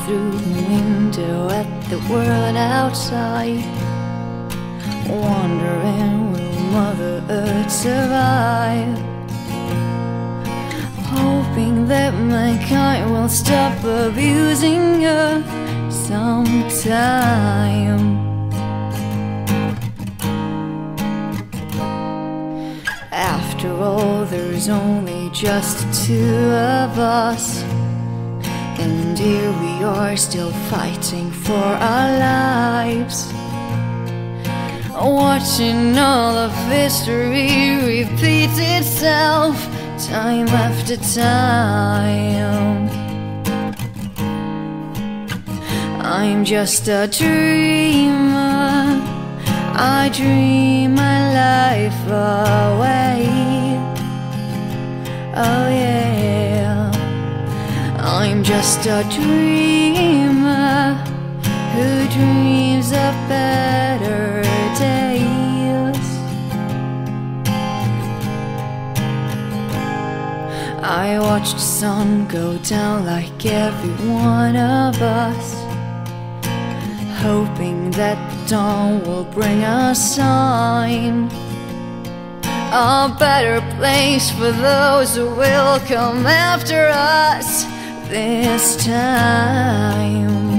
through the window at the world outside, wondering will Mother Earth survive, hoping that mankind will stop abusing her sometime. After all, there's only just two of us, and here we are still fighting for our lives, watching all of history repeat itself time after time. I'm just a dreamer, I dream my life away. Oh yeah, I'm just a dreamer who dreams of better days. I watch the sun go down like every one of us, hoping that the dawn will bring a sign, a better place for those who will come after us this time.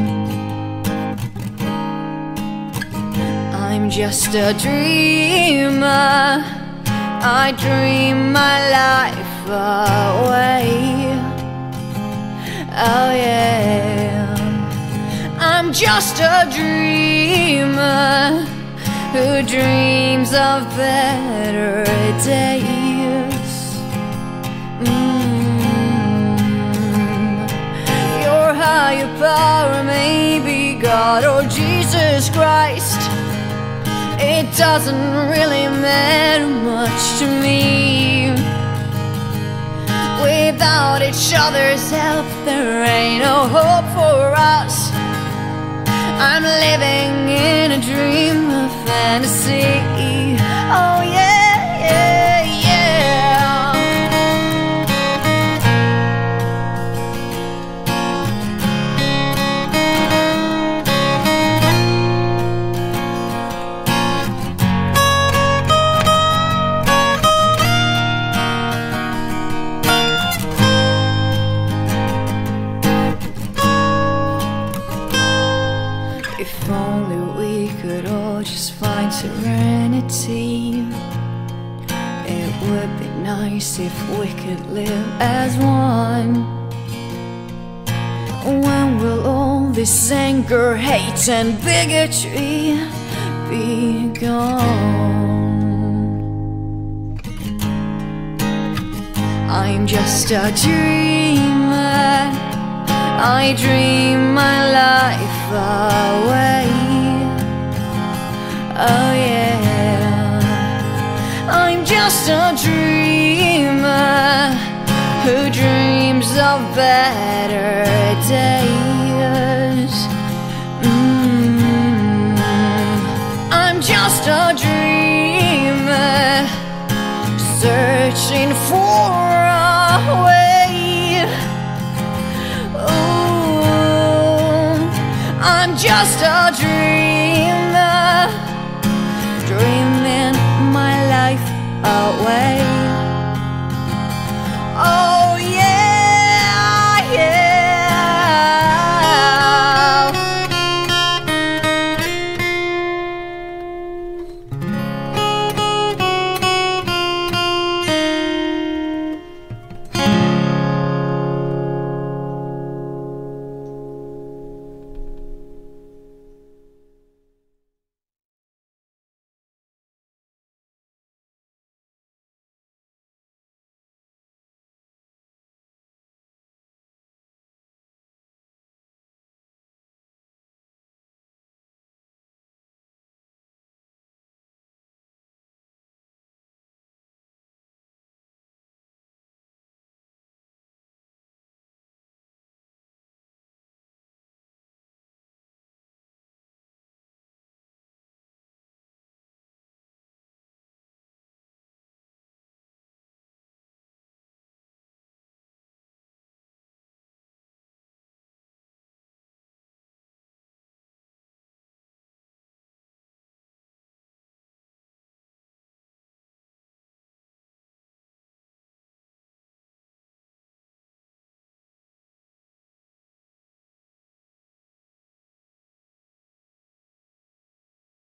I'm just a dreamer, I dream my life away. Oh yeah, I'm just a dreamer who dreams of better days. Your higher power may be God or Jesus Christ, it doesn't really matter much to me. Without each other's help, there ain't no hope for us. I'm living in a dream of fantasy. Oh yeah, yeah, yeah. If only we could all just find serenity, it would be nice if we could live as one. When will all this anger, hate and bigotry be gone? I'm just a dreamer, I dream my life away. Oh yeah, I'm just a dreamer who dreams of better days. I'm just a dreamer searching for a way. I'm just a dreamer, dreaming my life away.